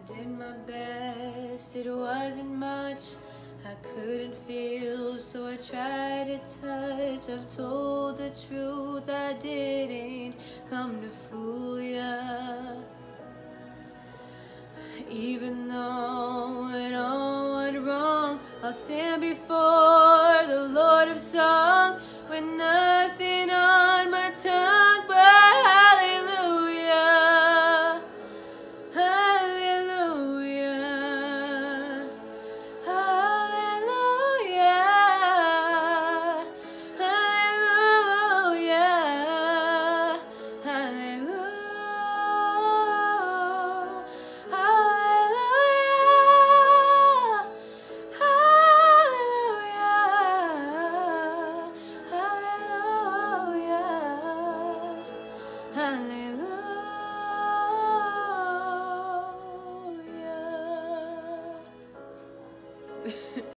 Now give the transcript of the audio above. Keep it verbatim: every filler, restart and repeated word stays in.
did my best, it wasn't much. I couldn't feel, so I tried to touch. I've told the truth, I didn't come to fool ya. Even though it all went wrong, I'll stand before the Lord of song with nothing on my tongue but hallelujah, hallelujah, hallelujah, hallelujah, hallelujah. Hallelujah.